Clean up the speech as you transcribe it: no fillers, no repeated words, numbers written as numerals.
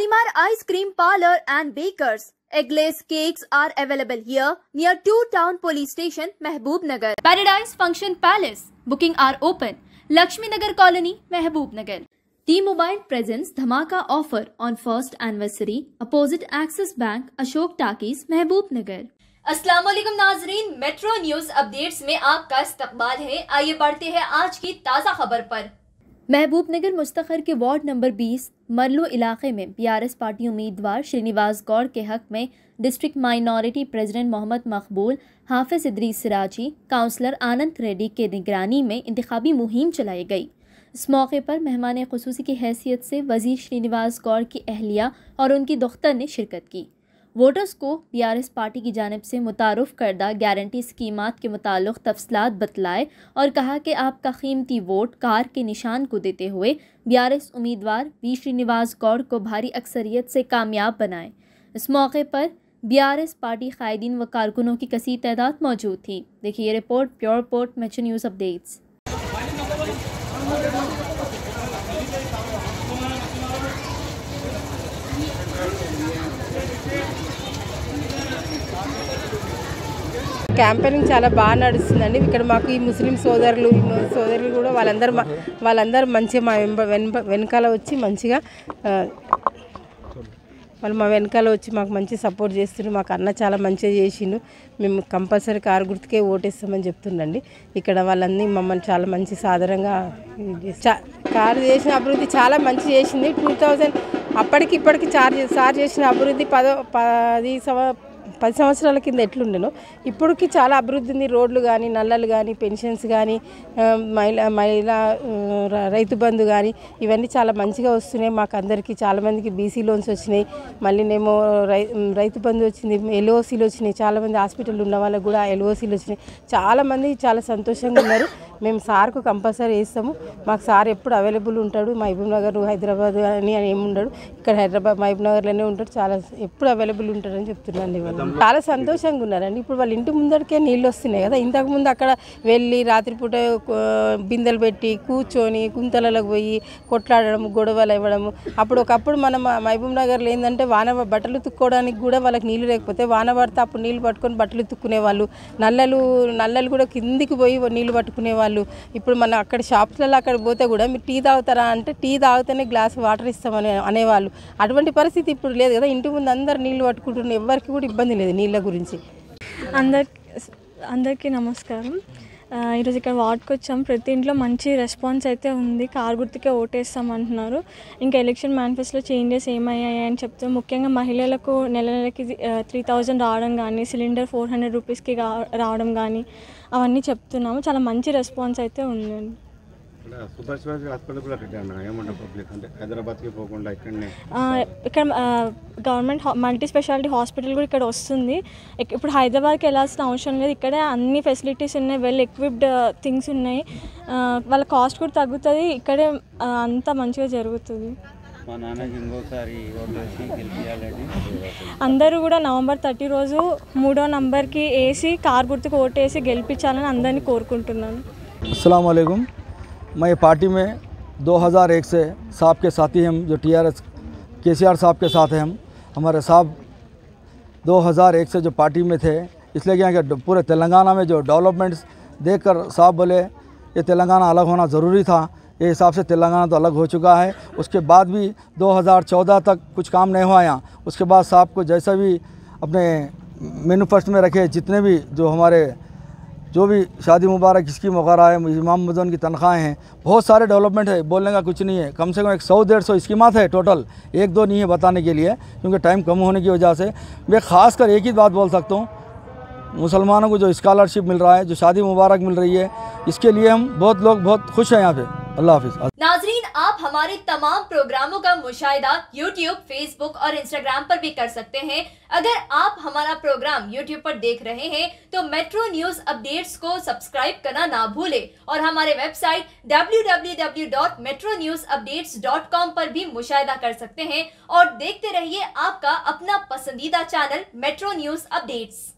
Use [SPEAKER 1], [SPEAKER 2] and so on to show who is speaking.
[SPEAKER 1] Shalimar Ice Cream Parlor and Bakers. Eggless cakes are available here near 2 Town Police Station, Mehboob Nagar. Paradise Function Palace. Booking are open. Lakshmi Nagar Colony, Mehboob Nagar. T-Mobile presents Dhamaka offer on first anniversary opposite Axis Bank, Ashok Takis, Mehboob Nagar. अस्सलाम वालेकुम नाजरीन, metro news updates में आपका इस्तकबाल है। आइए बढ़ते हैं आज की ताज़ा खबर पर। महबूब नगर मुस्तखर के वार्ड नंबर 20 मरलो इलाके में बीआरएस पार्टी उम्मीदवार श्रीनिवास गौड़ के हक में district minority president Mohammad Maqbool, Hafiz Idris Siraji, councillor Anand Reddy के निगरानी में इंतखाबी मुहिम चलाई गई। इस मौके पर मेहमान खुसूसी की हैसियत से वजीर श्रीनिवास गौड़ की अहलिया और उनकी दुख्तर ने शिरकत की। वोटर्स को बीआरएस पार्टी की जानिब से मुतारुफ करदा गारंटी स्कीमात के मुताल्लिक़ तफसीलात बतलाए और कहा कि आपका कीमती वोट कार के निशान को देते हुए बीआरएस उम्मीदवार वी श्रीनिवास गौड़ को भारी अक्सरियत से कामयाब बनाएं। इस मौके पर बीआरएस पार्टी कायदीन व कारकुनों की कसीर तादाद मौजूद थी। देखिए report, pure report, metro news updates.
[SPEAKER 2] Campaigning చాలా బాగా నడుస్తుందండి. ఇక్కడ మాకు ఈ ముస్లిం సోదరులు కూడా వాళ్ళందరూ మంచిగా మా వెనకాల వచ్చి మంచిగా మా వెనకాల వచ్చి మాకు మంచి సపోర్ట్ చేస్తున్నారు. మాకు అన్న చాలా మంచిగా చేసిండు. మేము కంపల్సరీ కారు గుర్తుకే ఓటేస్తామని చెప్తుండండి. ఇక్కడ వాళ్ళన్నీ మమ్మల్ని చాలా మంచి సాధారణంగా కారు చేసిన అభివృద్ధి చాలా మంచి చేసింది. 2000 అప్పటికి ఇప్పటికి సార్ చేసిన అభివృద్ధి 10 సంవత్సరాల కింద ఎట్లుండేనో ఇప్పటికి చాలా అభివృద్ధి ఉంది. రోడ్లు కానీ, నల్లలు కానీ, పెన్షన్స్ కానీ, మహిళా రైతు బంధు కానీ ఇవన్నీ చాలా మంచిగా వస్తున్నాయి. మాకు అందరికీ చాలామందికి బీసీ లోన్స్ వచ్చినాయి. మళ్ళీనేమో రైతు బంధు వచ్చింది, ఎల్ఓసీలు వచ్చినాయి. చాలామంది హాస్పిటల్ ఉన్న వాళ్ళకు కూడా ఎల్ఓసీలు వచ్చినాయి. చాలామంది చాలా సంతోషంగా ఉన్నారు. మేము సార్కు కంపల్సరీ వేస్తాము. మాకు సార్ ఎప్పుడు అవైలబుల్ ఉంటాడు. మహబూబ్ నగర్, హైదరాబాద్ అని ఏమి ఉండడు. ఇక్కడ హైదరాబాద్ మహబూబ్ నగర్లోనే ఉంటాడు. చాలా ఎప్పుడు అవైలబుల్ ఉంటాడని చెప్తున్నాను. వాళ్ళు చాలా సంతోషంగా ఉన్నారండి. ఇప్పుడు వాళ్ళ ఇంటి ముందరికే నీళ్ళు వస్తున్నాయి కదా. ఇంతకుముందు అక్కడ వెళ్ళి రాత్రిపూట బిందెలు పెట్టి కూర్చొని గుంతలకు పోయి కొట్లాడడం, గొడవలు ఇవ్వడము. ఒకప్పుడు మనం మహబూబ్ నగర్లో ఏంటంటే బట్టలు తుక్కోవడానికి కూడా వాళ్ళకి నీళ్ళు లేకపోతే వాన పడితే అప్పుడు నీళ్ళు పట్టుకొని బట్టలు తుక్కునేవాళ్ళు. నల్లలు కూడా కిందికి పోయి నీళ్ళు పట్టుకునేవాళ్ళు. ఇప్పుడు మనం అక్కడ షాప్స్లలో అక్కడ పోతే కూడా మీరు టీ తాగుతారా అంటే టీ తాగితేనే గ్లాస్ వాటర్ ఇస్తామని అనేవాళ్ళు. అటువంటి పరిస్థితి ఇప్పుడు లేదు కదా. ఇంటి ముందు అందరు నీళ్ళు పట్టుకుంటున్నారు. ఎవరికి కూడా ఇబ్బంది లేదు నీళ్ళ గురించి.
[SPEAKER 3] అందరికీ నమస్కారం. ఈరోజు ఇక్కడ వార్డుకి వచ్చాం. ప్రతి ఇంట్లో మంచి రెస్పాన్స్ అయితే ఉంది. కారు గుర్తుకే ఓటేస్తాం అంటున్నారు. ఇంకా ఎలక్షన్ మేనిఫెస్టోలో చేంజెస్ ఏమయ్యాయి అని చెప్తే ముఖ్యంగా మహిళలకు నెలకి 3000 రావడం కానీ, సిలిండర్ 400 రూపీస్కి రావడం కానీ అవన్నీ చెప్తున్నాము. చాలా మంచి రెస్పాన్స్ అయితే ఉందండి. ఇక్కడ గవర్నమెంట్ మల్టీ స్పెషాలిటీ హాస్పిటల్ కూడా ఇక్కడ వస్తుంది. ఇప్పుడు హైదరాబాద్కి వెళ్ళాల్సిన అవసరం లేదు. ఇక్కడే అన్ని ఫెసిలిటీస్ ఉన్నాయి, వెల్ ఎక్విప్డ్ థింగ్స్ ఉన్నాయి. వాళ్ళ కాస్ట్ కూడా తగ్గుతుంది. ఇక్కడే అంతా మంచిగా జరుగుతుంది. అందరూ కూడా నవంబర్ 30 రోజు 3వ నంబర్కి వేసి కారు గుర్తుకు ఓటేసి గెలిపించాలని అందరినీ కోరుకుంటున్నాను.
[SPEAKER 4] अस्सलाम वालेकुम। मैं पार्टी में 2001 से साहब के साथी हम, जो TRS KCR साहब के साथ हैं। हमारे साहब 2001 से जो पार्टी में थे, इसलिए क्या कि पूरे तेलंगाना में जो डेवलपमेंट्स देखकर साहब बोले ये तेलंगाना अलग होना ज़रूरी था। ये हिसाब से तेलंगाना तो अलग हो चुका है। उसके बाद भी 2014 तक कुछ काम नहीं हुआ यहाँ। उसके बाद साहब को जैसा भी अपने मैनिफेस्टो में रखे, जितने भी जो भी शादी मुबारक स्कीम वगैरह है, इमाम मदन की तनख्वाहें हैं, बहुत सारे डेवलपमेंट है। बोलने का कुछ नहीं है। कम से कम 100-150 स्कीमात है टोटल, 1-2 नहीं है बताने के लिए, क्योंकि टाइम कम होने की वजह से। मैं ख़ासकर एक ही बात बोल सकता हूँ, मुसलमानों को जो स्कॉलरशिप मिल रहा है, जो शादी मुबारक मिल रही है, इसके लिए हम बहुत खुश हैं यहाँ पे। अल्लाह हाफिज़।
[SPEAKER 1] नाजरीन, आप हमारे तमाम प्रोग्रामों का मुशाहिदा YouTube, Facebook और Instagram पर भी कर सकते हैं। अगर आप हमारा प्रोग्राम YouTube पर देख रहे हैं तो मेट्रो न्यूज अपडेट्स को सब्सक्राइब करना ना भूलें और हमारे वेबसाइट www.metronewsupdates.com पर भी मुशाहिदा कर सकते हैं और देखते रहिए आपका अपना पसंदीदा चैनल मेट्रो न्यूज अपडेट्स।